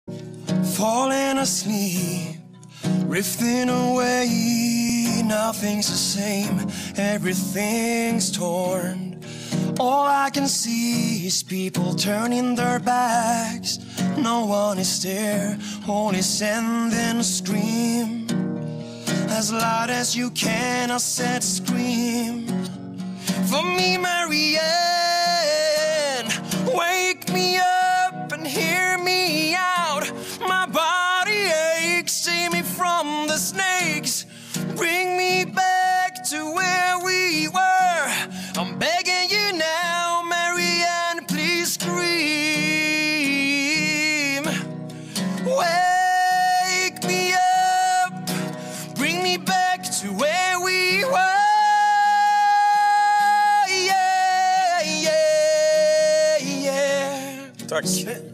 Falling asleep, drifting away, nothing's the same, everything's torn. All I can see is people turning their backs. No one is there, only sending a scream. As loud as you can, I said scream. For me, Marianne, wake me up and hear me out. My body aches, save me from the snakes. Bring me back to where we were. I'm begging you now, Marianne, please scream. Wake me up, bring me back to where we were. Yeah, yeah, yeah. Tack.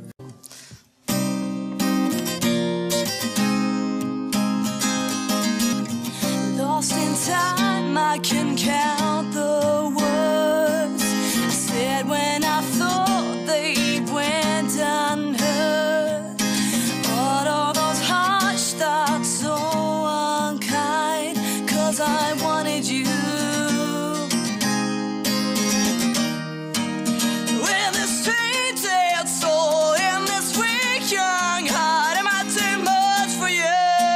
Lost in time, I can count the words I said when I thought they went unheard. But all those harsh thoughts so unkind, 'cause I wanted you. With this strange dead soul in this weak young heart, am I too much for you?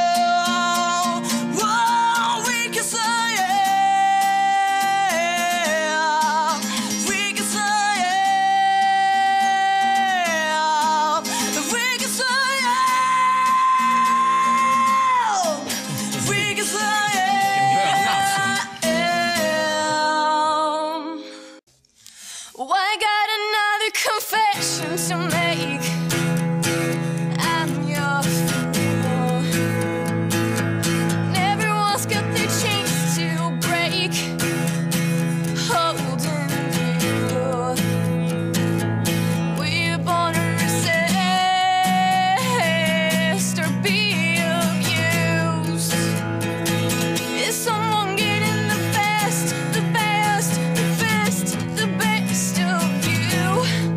I got another confession to make. I'm your fool. And everyone's got their chains to break, holding you. We're born to resist or be abused. Is someone getting the best, the best, the best, the best of you?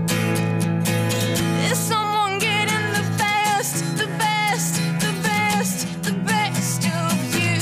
Is someone getting the best, the best, the best, the best of you?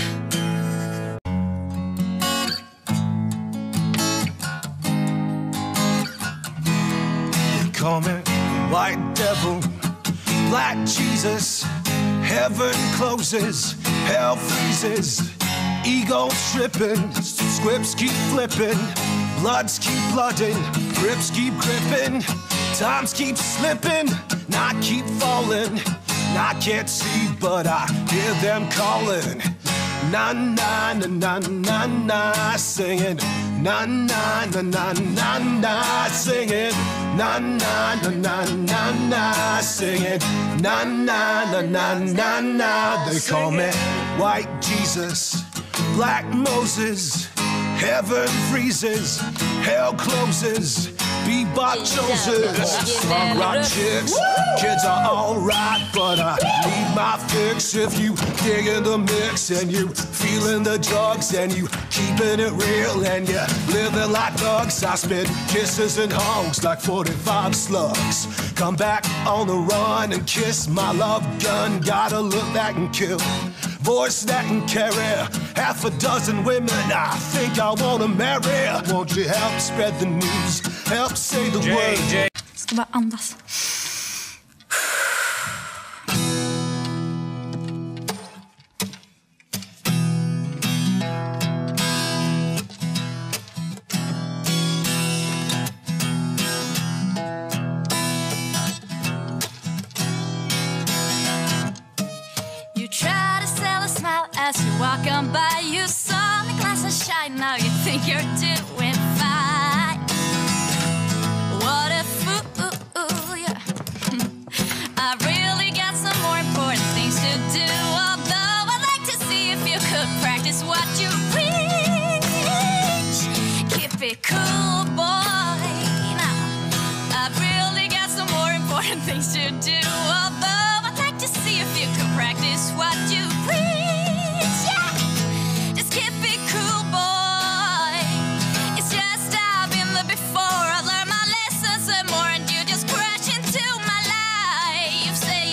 Call me white devil, black Jesus. Heaven closes, hell freezes. Ego tripping, scripts keep flipping. Bloods keep blooding, grips keep gripping. Times keep slipping, and I keep falling. And I can't see, but I hear them calling. Na na na na na na, singing. Na na na na na na, singing. Na na na na na na, singing. Na na na na na na. They call me White Jesus, Black Moses. Heaven freezes, hell closes. Bebop chooses, punk rock chicks. Kids are alright, but I need my fix. If you dig in the mix and you feeling the drugs and you keeping it real and you living like thugs, I spit kisses and hugs like 45 slugs. Come back on the run and kiss my love gun. Gotta look back and kill, voice that can carry half a dozen women I think I wanna marry. Won't you help spread the news? Help say the word. Ska bara andas. You try to sell a smile as you walk on by. You saw the glasses shine, now you think you're doing fine. What a fool, yeah. I really got some more important things to do. Although I'd like to see if you could practice what you preach. Keep it cool, boy. Now, I've really got some more important things to do. Although I'd like to see if you could practice what you preach. Yeah, just keep it cool, boy. It's just I've been there before. I learned my lessons and more, and you just crash into my life. Say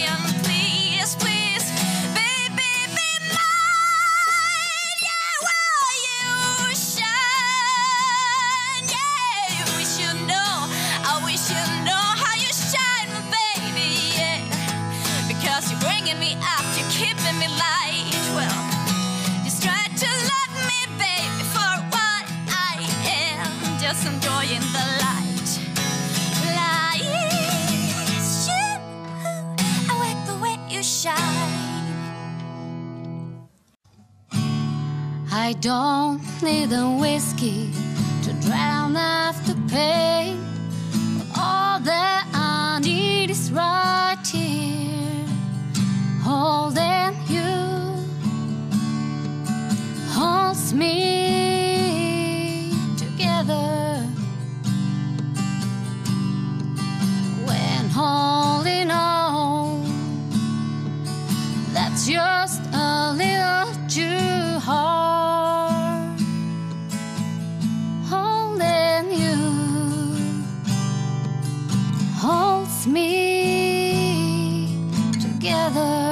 me up, you're keeping me light. Well, just try to love me, baby, for what I am. Just enjoying the light. Lights you, I like the way you shine. I don't need a whiskey to drown out the pain. All that I need is right here, holding you, holds me together. When holding on, that's just a little too hard. Holding you holds me together.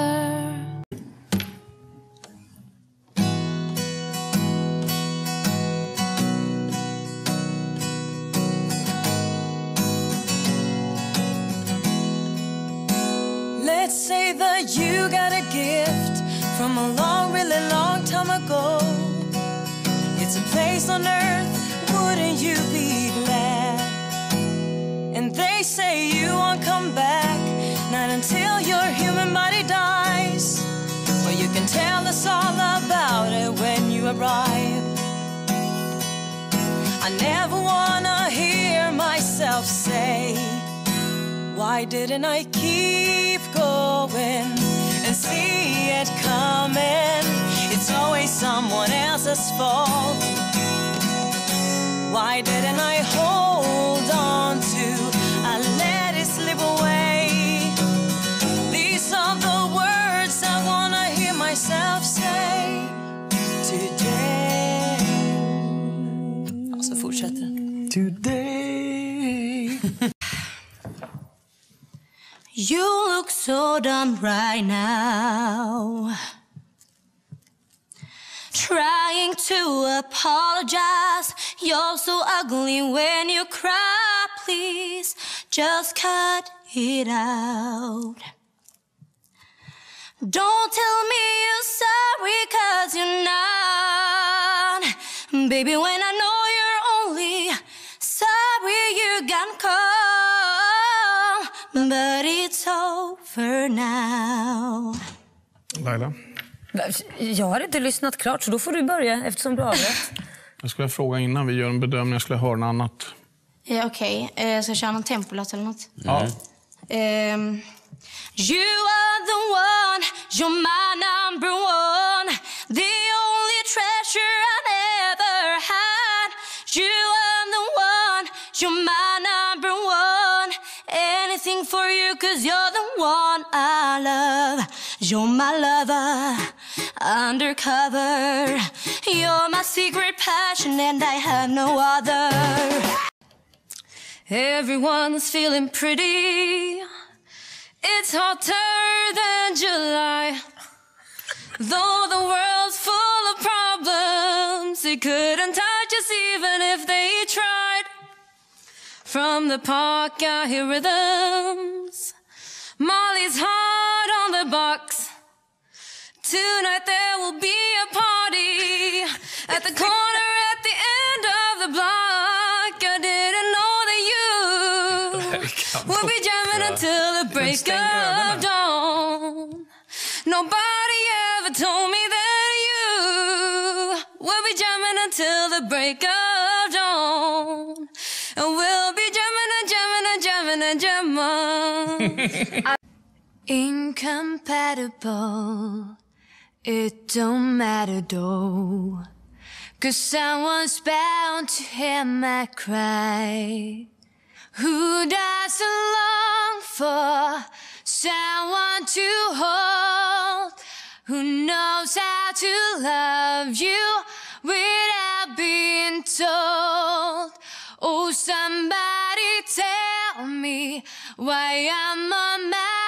Let's say that you got a gift from a long, really long time ago. It's a place on earth, wouldn't you be glad? And they say you won't come back, not until your human body dies. Well, you can tell us all about it when you arrive. I never wanna hear myself say, why didn't I keep going and see it coming? It's always someone else's fault. Why didn't I hold on to, I let it slip away? These are the words I wanna hear myself say today. Ja, så fortsätter. Today. You look so dumb right now, trying to apologize. You're so ugly when you cry. Please just cut it out. Don't tell me you're sorry, 'cause you're not. Baby, when I know you're only sorry you got caught. But it's over now. Laila, Jag har inte lyssnat klart, så då får du börja eftersom du avbröt. jag skulle fråga innan vi gör en bedömning. Jag skulle höra något annat. Ja, okej. Ska jag köra någon tempolåt eller något? Ja. You are the one, you're my number one, the only treasure I ever had. You are the one, you're my number one, anything for you 'cause you're the one I love. You're my lover, undercover, you're my secret passion and I have no other. Everyone's feeling pretty, it's hotter than July. Though the world's full of problems, it couldn't touch us even if they tried. From the park I hear rhythms, Molly's heart on the box. Tonight there will be a party at the corner at the end of the block. I didn't know that you would be jamming until the break of dawn. Nobody ever told me that you would be jamming until the break of dawn. And we'll be jamming and jamming and jamming and jamming. Incompatible, it don't matter though, 'cause someone's bound to hear my cry. Who doesn't long for someone to hold, who knows how to love you without being told? Oh, somebody tell me why I'm on my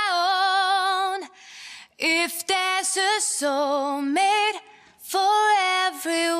own. If there's a soulmate for everyone.